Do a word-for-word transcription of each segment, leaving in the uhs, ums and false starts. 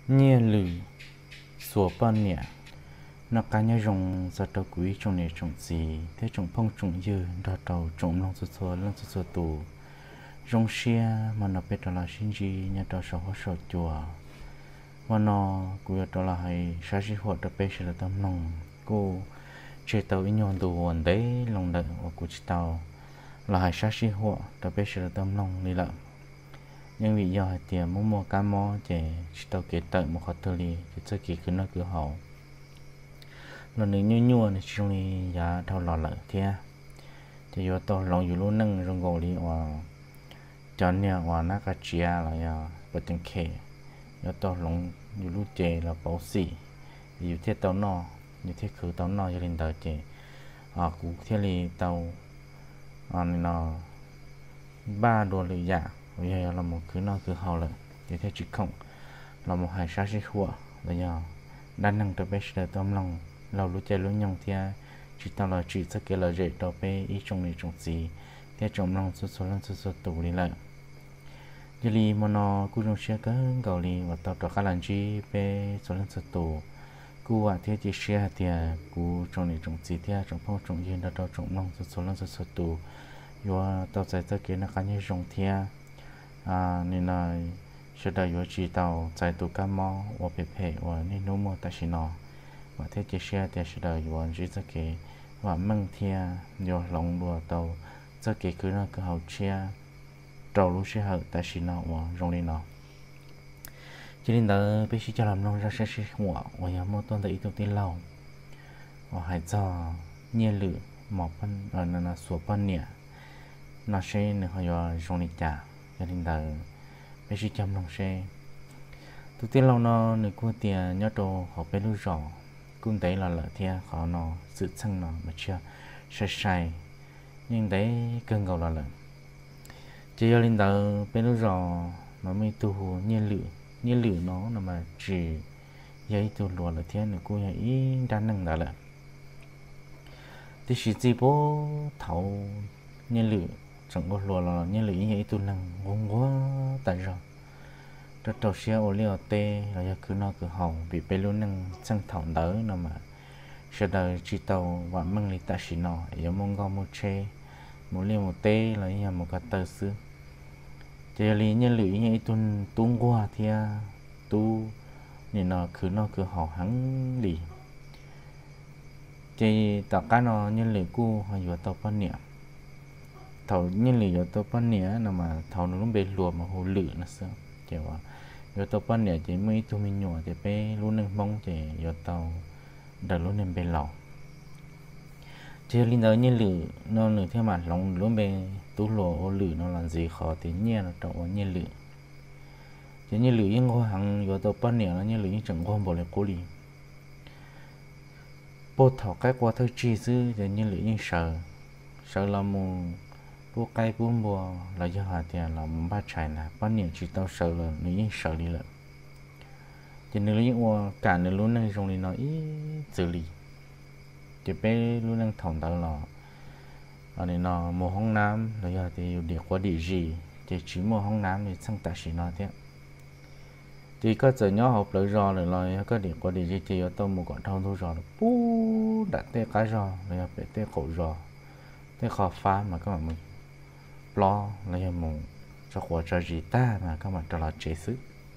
nhẹ lử sủa ban nhẹ nó cá nhau rong ra đầu quý trong này trồng gì thế trồng phong trồng dư ra đầu trồng long sơ sơ long sơ sơ tù rong xia mà nó biết là sinh gì nhà đầu sầu hoa sầu chùa mà nó cũng đó là hay sáng sinh hoạt đặc biệt là tâm lòng cô chơi tàu in nhon đồ hoàn đấy lòng đợt và của tàu là hay sáng sinh hoạt đặc biệt là tâm lòng đi lợ nhưng vì do tiền mua mua cá mò để tàu kế tận một hạt tơ li thì chơi kỳ cứ nó cứ hậu lần này nhu nhu này trong này giá thâu lò lợ thế thì do tàu lòngอยู่luôn nâng trong gò li và cho nên và nó cái chia là ya bật tiếng khe do tàu lòngอยู่luôn chè là bảo xỉอยู่ที่tàu nọอยู่ที่คือtàu nọ cho nên tàu chè à cũngที่li tàu à nó ba đồ lười dạ bây giờ là một cứ nó cứ hậu lợ thì theo chỉ không là một hai sáu mươi khua bây giờ đa năng tập bếp là tôm lòng lâu lúc chơi lúc nhông thì chỉ tao là chỉ sẽ kể là dễ tập bếp ý trong này trong gì theo trong lòng số số lần số số tụ đi lại giờ li mà nó cũng trong xe cái gạo li và tao tập khá là chi về số lần số tụ cú à theo chỉ xe thì cú trong này trong gì theo trong phong trong yên đã tao trong lòng số số lần số số tụ yo tao sẽ tới cái nó cá nhân trong theo à nên là sẽ đợi yo chỉ tao chạy tụ cá mò và bể bể và nên nấu mò tại nó và thế chỉ xe thì sẽ đợi yo chỉ tới cái và mang theo yo lòng đùa tàu tới cái cứ nó cứ hậu chia trâu lúc sẽ hậu tại nó và trong này nó cho nên là bây giờ cho làm nông ra sẽ sẽ hoa và nhà mua toàn tại tụ tiền lâu và hãy cho nhiên lửa mỏ phân ở nơi là số phân nhẹ nó sẽ được họ cho trong này trả cho nên là bây giờ chăm lòng xe tụ tiền lâu nó được qua tiền nhớ đồ họ phải lưu rõ cũng đấy là lợi thế họ nó sự sang nó mà chưa sai sai nhưng đấy cơn cầu là lợi chỉ cho nên là phải lưu rõ nó mới tu nhiên lửa nhiên lửa nó là mà chỉ giấy tu lùa là thế nữa cô ấy đa năng đã lợi thì chỉ chỉ bố thấu nhiên lửa chẳng có lùa là nhiên lửa như tu năng ngon quá tại sao rất đầu xe ô liu tê là do cứ nó cứ hỏng bị bê luôn năng sang thảo đỡ nó mà sau đó chỉ tàu và mang đi ta xí nó giống mong gom một che một liu một tê là như một cái tờ xứ chỉ lý nhiên lửa như tu tung qua thì tu nên nó cứ nó cứ hỏng hắn đi chỉ tất cả nó nhiên lửa cũ hay vừa tàu phân nhẹ thầu nhiên lửa tàu phân nhẹ là mà thầu nó luôn bê lùa mà hồ lửa nó sao chỉว่าyo tàu phân nhẹ chỉ mới tu mình nhỏ chỉ bê luôn nâng mong chỉ yo tàu đợt luôn nâng bê lò chỉ linh đó nhiên lửa nó lửa theo mặt lòng luôn bê tu lùa ô lửa nó làm gì khó thì nhiên là trâu nhiên lửa chỉ nhiên lửa những ngôi hàng yo tàu phân nhẹ nó nhiên lửa những chẳng quan bộ lại cố đi bố thọ cái qua thôi chi sư thì nhiên lửa những sợ sợ là mù bố cây bố bùa là do hà tiền là ba trái là bao nhiêu chỉ tao sợ là nếu như sợ đi lận cho nên là những cả nên luôn năng trong này nó ít xử lý chỉ bé luôn năng thòng tao là ở đây nó mộtห้องน้ำlà do thì để qua địa gì thì chỉ mộtห้องน้ำthì sang tại chỉ nó thế thì có giờ nhỏ học lại rồi là có để qua địa gì thì tao một con thâu thôi rồi bú đặt tê cái rồi là phải tê cổ rồi tê khó phá mà các bạn mình lo là một cho khóa cho gì ta mà các bạn cho là chế sức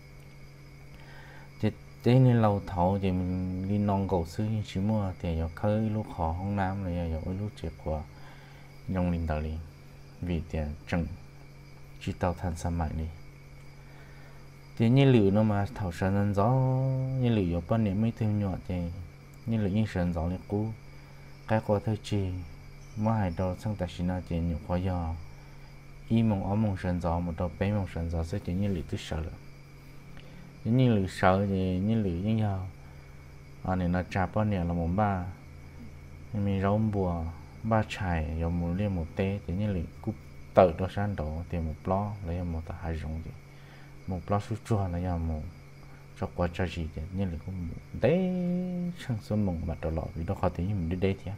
thì thế nên lâu thấu thì mình đi non cầu sư chỉ mua thì giờ khơi lúc khó không nam là giờ lúc chế của nhung linh đạo liền vì tiền chẳng chỉ tàu than sa mại đi thì nhiên liệu nó mà thảo sơn gió nhiên liệu có bao nhiêu mấy thêm nhỏ thì nhiên liệu nhiên sơn gió này cũ cái qua thôi chi mà hai đầu sang tại xin thì nhiều khó do y mong ở mong sơn gió một đầu bé mong sơn gió sẽ chỉ nhiên liệu tức sợ rồi nhiên liệu sợ thì nhiên liệu như nhau à này là trà bao nhiêu là một ba mình rau bùa ba chài rồi một liên một tê thì nhiên liệu cúp tự đó sang đó thì một ló lấy một tờ hai rong thì một ló sút chua là một cho qua cho gì thì nhiên liệu cũng đấy sang số mong mà đó lọ vì đó khó tính mình đi đây thì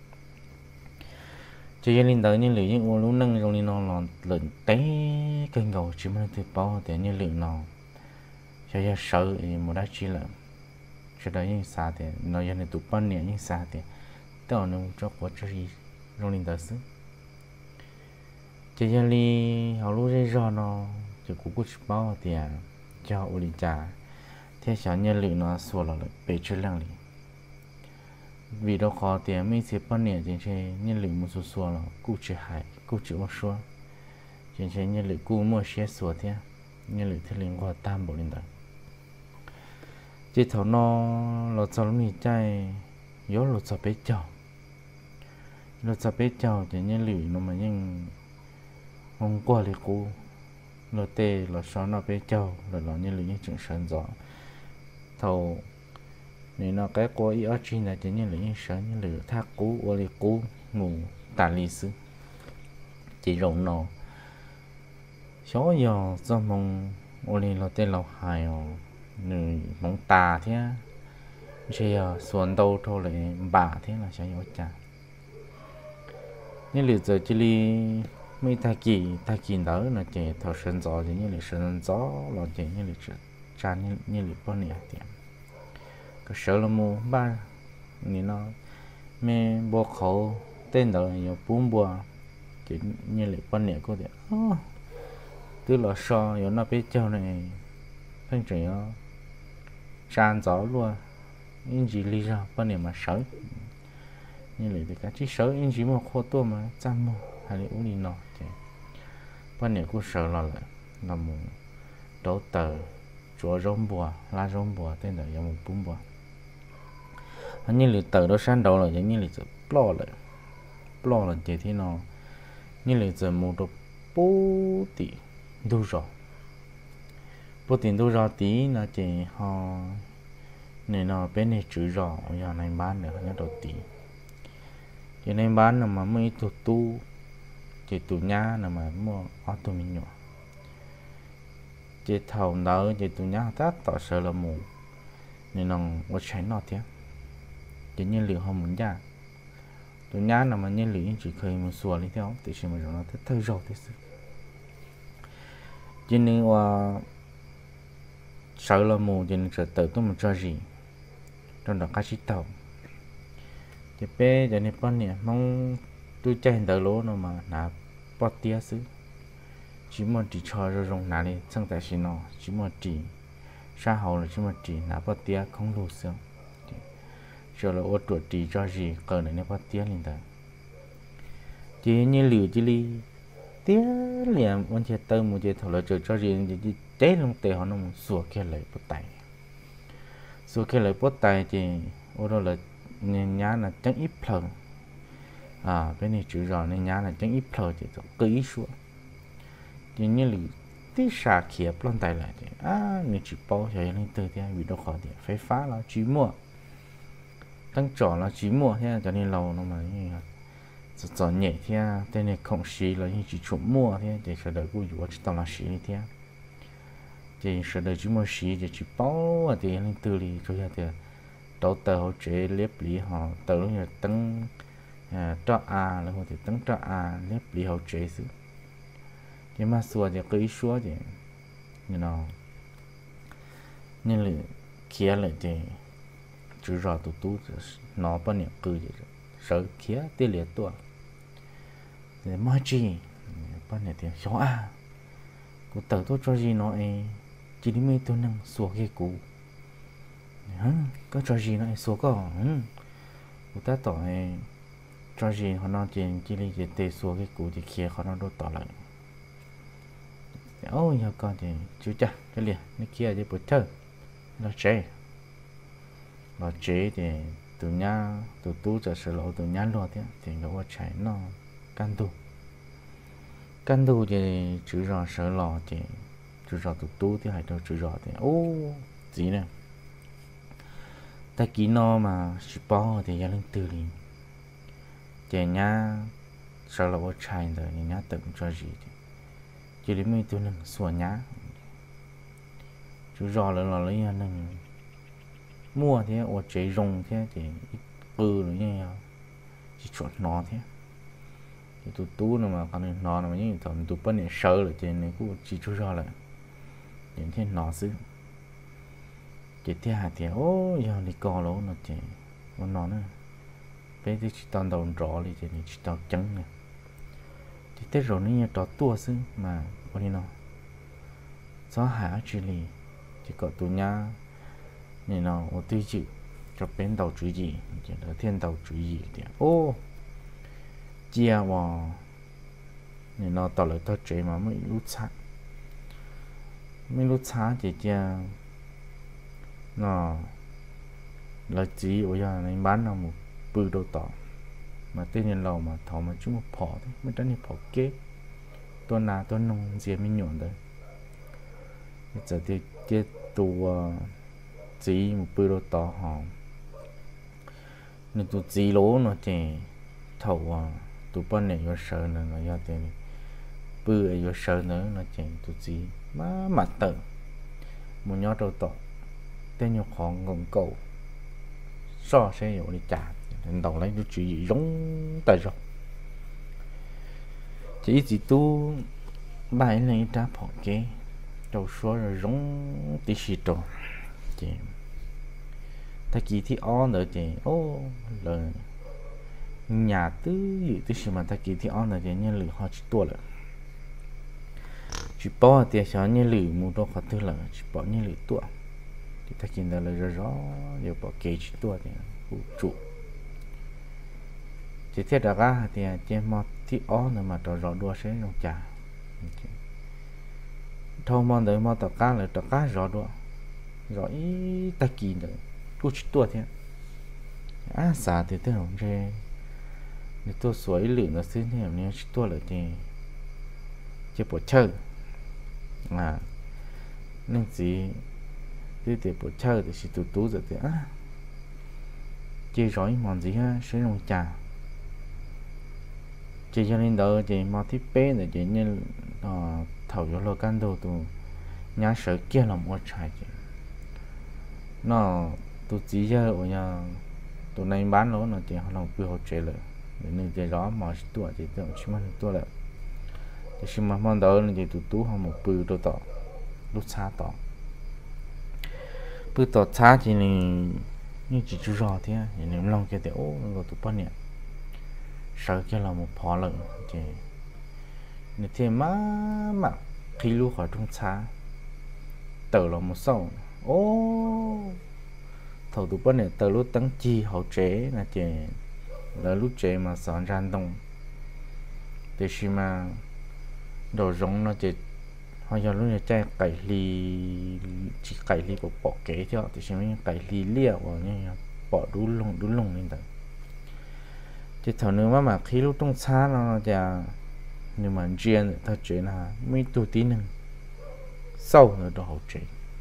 chỉ linh tới nhiên liệu những ô lú nâng trong linh nó là lợn té kênh cầu chỉ mới từ bao thì nhiên liệu nào cho giờ sợ thì một đã chỉ là cho đó những xa thì nó giờ này tụ bao nhiêu những xa thì tao nó cho có cho gì trong linh đạo sư cho giờ đi họ lúc đấy do nó cho cũng có chút bao thì cho họ đi trả thế sao nhân lực nó xua là bị chất lượng đi vì đó khó thì mấy sẽ bao nhiêu trên trên nhân lực một số xua là cũng chỉ hại cũng chỉ một số trên trên nhân lực cũng mua xe xua thế nhân lực thì liên quan tam bộ linh đạo chỉ thầu nó là cho mình chạy yếu là cho bé cháu là cho bé cháu thì nhân lực nó mà nhưng hôm qua thì cô là tê là sao nó bé cháu là nó nhân lực những chuyện sáng rõ thầu nên nó cái cô ý ở trên là chỉ nhân lực những sáng nhân lực thác cú ô li cú ngủ tà lý sư chỉ rộng nó số giờ do mong ô li là tê lâu hài người mong tà thế chỉ ở xuân đâu thôi lại bà thế là sao nhớ chả nhưng liệu giờ chỉ li mấy ta kỳ ta kỳ đó là chỉ thầu sơn gió thì như là sơn gió là chỉ như là cha như như là bao nhiêu tiền cái sợ là mua ba nên nó mẹ bố khẩu tên đó là bốn bùa chỉ như là bao nhiêu có thể tức là so rồi nó biết cho này phân chuyển nó tràn gió luôn in gì lý do bao nhiêu mà sợ như là cái chỉ sợ in gì mà khô to mà chăm mà hay là uống đi nọ thì bao nhiêu cũng sợ là là một đấu tờ chúa rong bùa lá rong bùa tên là giống một bún bùa như là tờ đó sáng đầu là giống như là giờ plo lại plo là chỉ thế nó như là giờ một đồ bố tỷ đủ rồi bố tiền đủ rồi tí là chỉ họ nên nó bên này chữ rõ giờ này bán được nó đầu tỷ cho nên bán là mà mới tụt tu chỉ tụt nhá là mà mua ở tụi mình nhỏ chỉ thầu đó chỉ tụt nhá tát tỏ sợ là mù nên nó có chạy nó thế chỉ nhiên liệu họ muốn ra tụi nhá là mà nhiên liệu chỉ khơi một xùa đi theo thì xem mà nó thích thơ rồi thế sự cho nên là sợ là mù cho nên sợ tự tôi một cho gì trong đó cá sĩ tàu chỉ bé cho nên con nè mong tôi chạy tới lỗ nó mà nạp bớt tia xứ chỉ một chỉ cho rồi rong nãy đi sang tại xin nó chỉ một chỉ sa hậu là chỉ một chỉ nạp bớt tia không đủ xương rồi là ô tuổi chỉ cho gì cờ này nó bớt tia lên tới chỉ như liều chỉ li tía liền con chơi tơ một chơi thầu là chơi cho gì chỉ chế luôn tệ họ nó một sủa kia lại bớt tay sủa kia lại bớt tay thì ô đó là nên nhá là chẳng ít phở à bên này chữ rõ nên nhá là chẳng ít phở thì tôi cứ ít xuống thì như là tí xả kia plon tay lại thì à người chỉ bao giờ lên từ thì vì đâu khỏi thì phải phá là chỉ mua tăng trỏ là chỉ mua thế cho nên lâu nó mà như là trỏ nhẹ thế tên này không xí là như chỉ chụp mua thế để sợ đợi cô chủ chỉ tao là xí thế thì sợ đợi chỉ mua xí thì chỉ bao thì lên từ thì cho ra thì đầu tờ họ chế lép lý họ tờ lúc là tăng cho a là họ thì tăng cho a lép lý họ chế xứ nhưng mà xua thì cứ xua thì như nào như là kia lại thì chữ rõ tụ tú nó bao nhiêu cứ vậy sợ kia tiêu liệt tua thì mà chi bao nhiêu tiền số a của tờ tôi cho gì nó ấy chỉ đi mấy tôi năng xua cái cũ có cho gì nó số có của ta tỏ cho gì họ nói chuyện chỉ là chỉ tê số cái cũ thì kia họ nó đốt tỏ lại ôi giờ con thì chú cha cái liền nó kia thì bớt chơi nó chế nó chế thì từ nhà từ tú cho sự lộ từ nhà lo thế thì nó có chạy nó can tu can tu thì chữ rõ sợ lò thì chữ rõ từ tú thì hay đâu chữ rõ thì ô gì nè ta kỹ nó mà chỉ bao thì gia đình từ liền trẻ nhá sau là có chạy rồi nhá tự cho gì thì chỉ đến mấy tôi nâng xua nhá chú rõ là là lấy nâng mua thế ở chế rồng thế thì ừ rồi như chỉ chọn nó thế thì tụi tú nó mà còn nó mà như thằng tụi bên này sợ là trên này cũng chỉ chú rõ là những thế nó xứ chỉ thế hạt thì ô giờ đi co lỗ nó chỉ nó nó nữa bé thì chỉ toàn đầu rõ đi chỉ chỉ tao trắng nè thì thế rồi nó như tao tua xứ mà có đi nó gió hạ chỉ lì chỉ có tụi nhá này nó ở tuy chịu cho bên đầu chú gì chỉ là thiên đầu chú gì thì ô chia vào này nó tao lại tao chế mà mới lút xa mới lút xa chỉ chia nó là chỉ ở nhà này bán nó một bự đồ tỏ mà tên nhân lầu mà thọ mà chúng một phỏ thôi mới đánh đi phỏ kế tôi nào tôi nông gì mới nhuận đấy giờ thì cái tụ chỉ một bự đồ tỏ họ nên tụ chỉ lỗ nó chỉ thầu tụ bên này có sợ nữa nó ra tiền bự ấy có sợ nữa nó chỉ tụ chỉ má mặt tử một nhớ đồ tỏ tên nhiều khó ngừng cầu so sẽ hiểu đi trả nên đầu lấy nó chỉ giống tại rồi chỉ chỉ tu bài này trả phỏ kế đầu số rồi giống tí xì trò chị ta kỳ thi on nữa chị ô là nhà tư dự tư xì mà ta kỳ thi on nữa chị nhân lửa họ chỉ tua là chỉ bỏ tiền cho nhân lửa mua đồ khó tư là chỉ bỏ nhân lửa tua thì ta kiến là rõ rõ giờ bỏ kế chỉ tua thì phụ trụ chỉ thiết đã ra thì trên một tí ó nữa mà trò rõ đua sẽ trong trả thâu mong đợi mong tao cá là tao cá rõ đua rõ ý ta kỳ nữa cứ chỉ tua thế à xả thì tôi không chê để tôi suối lửa nó xứ thế nếu chỉ tua lại thì chỉ bỏ chơi à nên gì thì để bộ chơi thì chỉ tụt tụt rồi thì á chơi rồi món gì ha sẽ dùng trà chơi cho nên đó chơi món tiếp bé để chơi như thầu cho lo can đồ tụ nhà sở kia là một trái chứ nó tụt chỉ cho ở nhà tụi này bán nó nó chơi họ làm bữa họ chơi lại để nên chơi đó mà tuổi thì tưởng chỉ mà tuổi lại thì chỉ mà món đó là chơi tụt tụt họ một bữa đồ tỏ lúc xa tỏ bữa tỏ xa thì như chỉ chú rõ thế thì nếu lòng kia thì ô nó tụt bao nhiêu sợ kia là một phò lợn thì nếu thế má mà khi lúc khỏi trong xa tờ là một sâu ô thầu tụt bao nhiêu tờ lúc tăng chi hậu chế là chỉ là lúc chế mà sẵn ran đông thì khi mà đồ giống nó chỉ họ giờ lúc này chạy cày li chỉ cày li bỏ bỏ kế cho thì xem cày li liều vào như bỏ đu lông đu lông lên đấy thì thằng nữa mà mà khi lúc trong xa nóจะnhưng mà riêng ta chuyện là mấy tuổi tíนึงsâu nữa đó hậu chế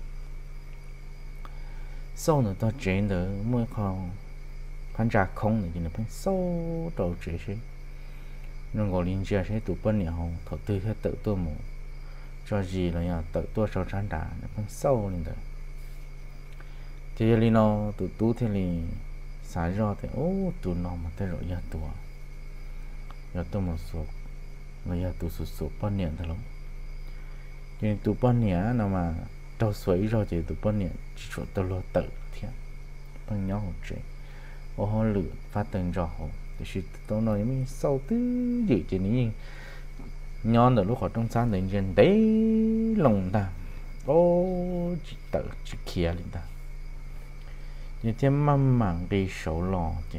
sâu nữa ta chuyện nữa mới còn phán trả không nữa thì nó phải sâu đầu chế chứ nhưng gọi linh chia sẽ tụ bên nhau thọ tư theo tự tôi một cho gì là nhà tự tôi cho trán đá nó không sâu lên được thì li nó tụ tú thì li xả ra thì ô tụ nó mà tới rồi nhà tụ nhà tụ một số người nhà tụ số số bao nhiêu thôi lắm nhưng tụ bao nhiêu nào mà trâu suối rồi thì tụ bao nhiêu chỉ cho tôi lo tự thì bằng nhau một chuyện ô họ lựa phát từng rõ thì chỉ tôi nói mình sâu tứ dự chỉ ní nhon ở lúc họ trong sáng đến trên đấy lòng ta ô chỉ tự chỉ kia lên ta như thế mà mảng đi sầu lò thì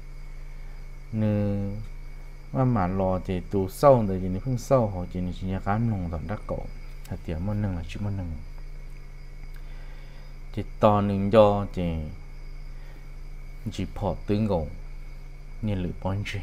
như mà mà lò thì tụ sâu rồi thì nó không sâu họ chỉ chỉ nhà cám lòng tận đắc cổ thật tiếng món nưng là chỉ món nưng thì to nưng do thì chỉ bỏ tướng gỗ như lửa bón chè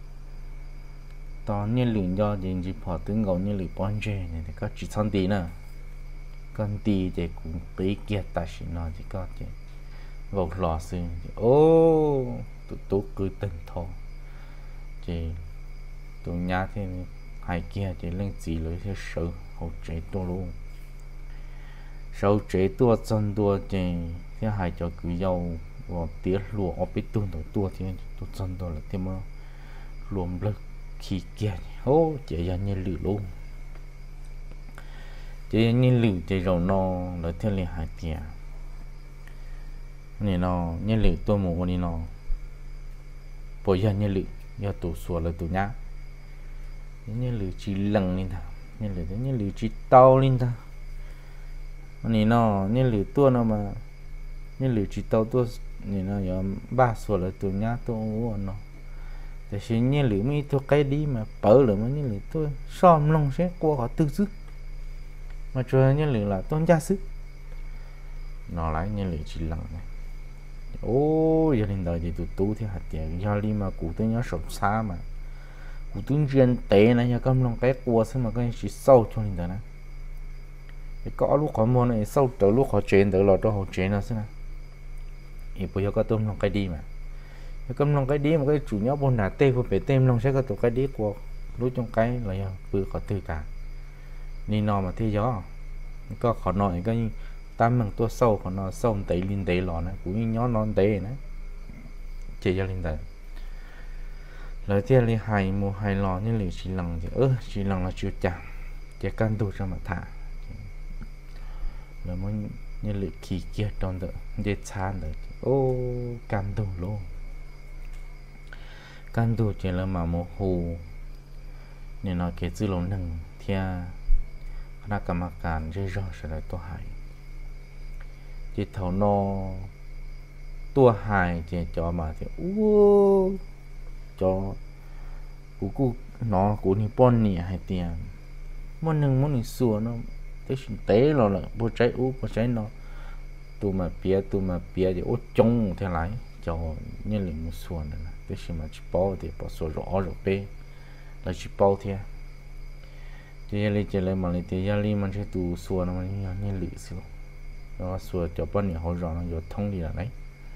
to như lửa do thì chỉ bỏ tướng gỗ như lửa bón chè này thì có chỉ son tí nữa con tí thì cũng tí kia ta chỉ nói thì có thì gỗ lò xương thì ô tụi tú cứ từng thô thì tụi nhà thì hai kia thì lên chỉ lấy theo sự hỗ trợ tôi luôn sau chế tua chân tua thì theo hai cho cứ dâu và tiếc lúa ở bên tuôn đầu tua thì tôi chân tôi là thêm mà luồng lực khi kia ô chỉ là như lửa luôn chỉ như lửa chỉ rồi nó là theo liền hai tiền nè nó nhân lử tôi mù nè nó bây giờ nhân lử giờ tụ sủa là tụ nhá nhân lử chỉ lần lên ta nhân lử nhân lử chỉ tao lên ta nè nó nhân lử tôi nó mà nhân lử chỉ tao tôi nè nó giờ ba sủa là tụ nhá tôi uống nóแต่สิ่งนี้หรือไม่ตัวใกล้ดีมาเปิดหรือมันนี่หรือตัวซ้อมลงใช่กลัวเขาตึกซึมาช่วยนี่หรือlàต้นgiá sức nó lại như lửa chỉ lần này ô giờ hiện tại thì tụi tú thì hạt tiền do đi mà cụ tôi nhớ sụp xa mà cụ tôi riêng tế này nhà cầm lòng cái cua xem mà cái chỉ sâu cho hiện tại này cái có lúc họ mua này sâu tới lúc họ chén tới là cho họ chén nó xem nào thì bây giờ có tôm lòng cái đi mà cái cầm lòng cái đi mà cái chủ nhóm bọn nà tê của phải tem lòng sẽ có tụi cái đi của lúc trong cái là vừa có từ cả nên nó mà thế gió có khó nói cái tam bằng tua sâu của nó sâu tẩy linh tẩy lò này cũng nhó non tẩy này chỉ cho linh tẩy lời tiên li hai mua hai lò như lì chỉ lần thì ơ chỉ lần là chưa chạm chỉ căn tu cho mà thả là muốn như lì kỳ kia trong đó để chán được ô căn tu luôn căn tu chỉ là mà một hồ nên nó kể chữ lồng nâng theoคณะกรรมการเรื่อยๆอะไรตัวหายจิตเท่านอตัวหายเจจอมาเจอู้จอกูกูนอกูนี่ป้อนนี่ให้เตียงมันหนึ่งมันนี่ส่วนเนาะแต่ฉันเตะเราละบ่ใจอู้บ่ใจเนาะตัวมาเปียตัวมาเปียเดี๋ยวจงเท่าไรจอเนี่ยเลยมันส่วนนะแต่ฉันมาจิป้อเดี๋ยวป้อส่วนรอรอเป้แล้วจิป้อเท่าchỉ là chỉ là mà thì giờ li mình sẽ tu sửa nó mình như như lử xíu nó sửa cho bọn nhiều họ rõ nó vô thông đi là đấy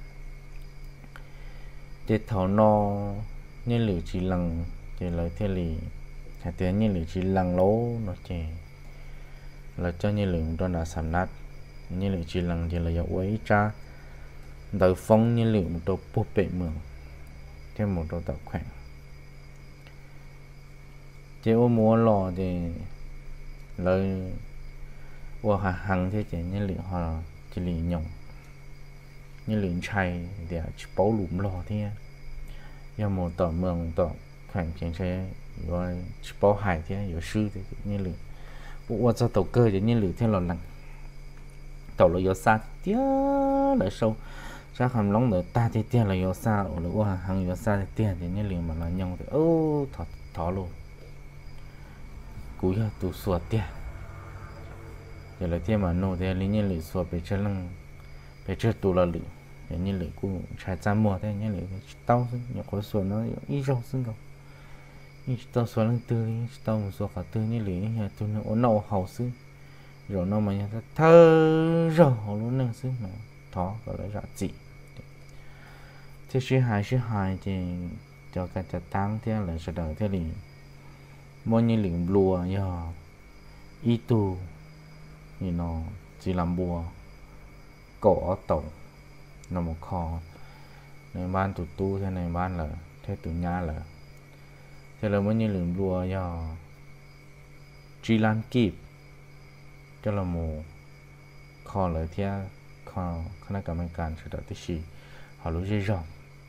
để thảo nó như lử chỉ lần chỉ là thế li hay thế như lử chỉ lần lố nó chỉ là cho như lử đó là sắm nát như lử chỉ lần thì là do ấy cha đời phong như lử một đồ bột bể mường thêm một đồ tập khỏe chỉ ô mua lò thì lời ô hà hằng thế chỉ như lửa họ chỉ lì nhộng như lửa chay để chỉ bảo lụm lò thế do một tờ mường tờ khoảng chuyện xe rồi chỉ bảo hải thế rồi sư thế như lửa ô cho tàu cơ thì như lửa thế là lạnh tàu là do xa tía lại sâu ra hàm lóng nữa ta thì tiền là do xa rồi ô hà hằng do xa thì tiền thì như lửa mà là nhộng thì ô thọ thọ luôn cúi tụ sủa tiền giờ là tiền mà nô thì lính nhân lửa sủa bị chơi lăng bị chơi tụ là lửa để nhân lửa cũng trái trăm mùa thế nhân lửa tao nhiều có sủa nó ít rau xương đâu ít tao sủa lăng tư đi tao một sủa cả tư nhân lửa nhà tụ nó ổn nậu hậu xương rồi nó mà nhà ta thơ rồi luôn nâng xương mà thó gọi là rạ chị thế sĩ hài sĩ hài thì cho cả chặt tăng thế là sẽ đợi thế liền mỗi như lĩnh lùa giờ y tu thì nó chỉ làm bùa cổ tổng nó một kho này ban tụt tu thế này ban là thế tụi nhà là thế là mỗi như lĩnh lùa giờ chỉ lan kịp cho là một kho lợi theo kho khả năng cảmการsự đợi tí họ lúc dây rộng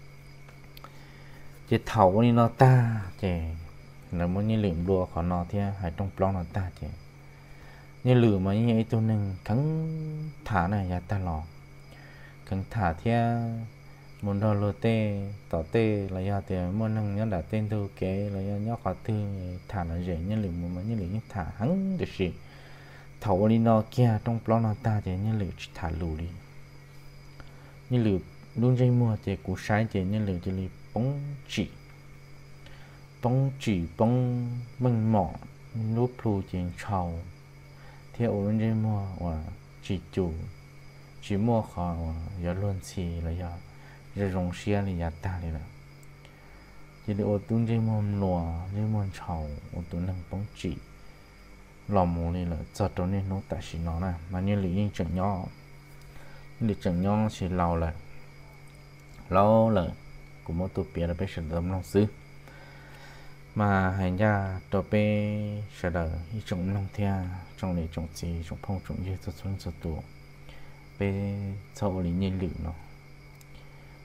chỉ thầu đi nó ta chỉ là muốn như lượm đùa khó nọ thì hãy trong plong nó ta chứ như lửa mà như ấy tôi nâng kháng thả này ya ta lò kháng thả thì muốn đo lô tê tỏ tê là ya thì muốn nâng nhớ đã tên tôi kế là ya nhớ khó tư thả nó dễ như lượm mà như lượm thả hắn được gì thầu đi nó kia trong plong nó ta thì như lượm thả lù đi như lượm luôn dây mua thì cú sai thì như lượm chỉ bóng chỉ bóng chỉ bóng măng mỏ lúc lù trên trầu theo ổn định mua và chỉ chủ chỉ mua khó và giờ luôn xì là giờ giờ rong xe là giờ ta đi là chỉ để ổn định trên mua lùa trên mua trầu ổn định năng bóng chỉ lòng mù này là cho cho nên nó tại chỉ nó này mà như lý chẳng nhỏ lý chẳng nhỏ chỉ lâu là lâu là cũng một tụ biệt là bây giờ tâm lòng xứ mà hành ra tổ bê sẽ đỡ ý trọng lòng theo trong này trọng gì trọng phong trọng như cho xuống cho tù bê sau lý nhiên lựu nó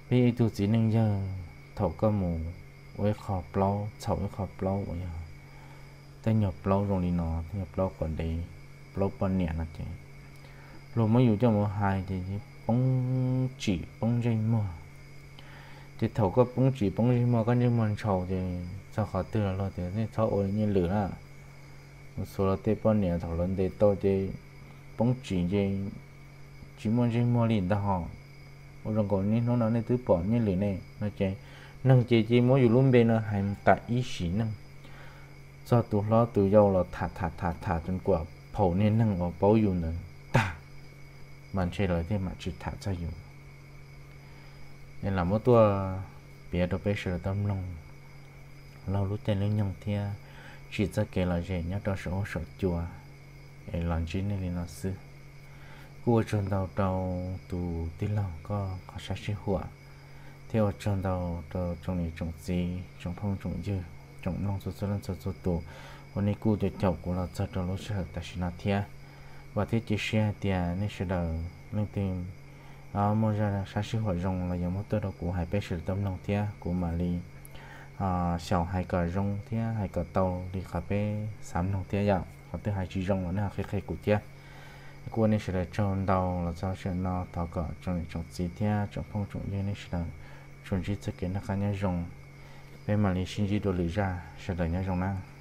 bây giờ chỉ nên giờ thầu có mù với khó plau chậu với khó plau vậy à ta nhập plau rồi đi nó nhập plau còn đấy plau bận nhẹ là thế rồi mới dùng cho một hai thì bóng chỉ bóng dây mưa thì thầu có bóng chỉ bóng dây mưa có những món trầu thì sao khó từ là lo thì nên thầu ôi như lửa à một số là tê bận nhẹ thầu lớn để tôi thì bóng chỉ dây chỉ món dây mưa liền ta họ ở trong còn ní nó nói này tứ bỏ như lửa này nó chơi nâng chơi chơi mỗi dù luôn bên là hành tại ý sĩ nâng do tụ lo tụ dâu là thả thả thả thả jun quả phổ nên nâng ở bao dù nữa ta mình chơi lời thế mà chỉ thả cho dù nên là mỗi tua bé đồ bé sửa tâm lòng lâu lúc tên lên nhung thia chỉ cho kể là gì nhớ đó số số chùa để làm chi nên là nó sư cua tròn đầu đầu tụ tí lòng có có sát sĩ hùa theo tròn đầu đầu trong này trồng gì trồng phong trồng dưa trồng nông số số lần số số tụ hôm nay cua để chậu của là cho trong lúc sửa tại sinh hoạt thia và thế chỉ xe tiền nên sẽ đầu lên tìm à mua ra sát sĩ hùa rồng là giống một tơ đầu của hai bé sửa tâm lòng thia của mà li à xào hai cờ rong thia hai cờ tàu đi cà phê sắm lòng thia dạo có tới hai chỉ rong là nó khai khai của thia cô này sẽ là tròn đầu là sao sẽ nó tháo cỡ trong trong gì thia trong phong trồng như này sẽ là trồng chỉ tất cả nó khai nhau rong bên mà lấy sinh chi đồ lưỡi ra sẽ là nhau rong năng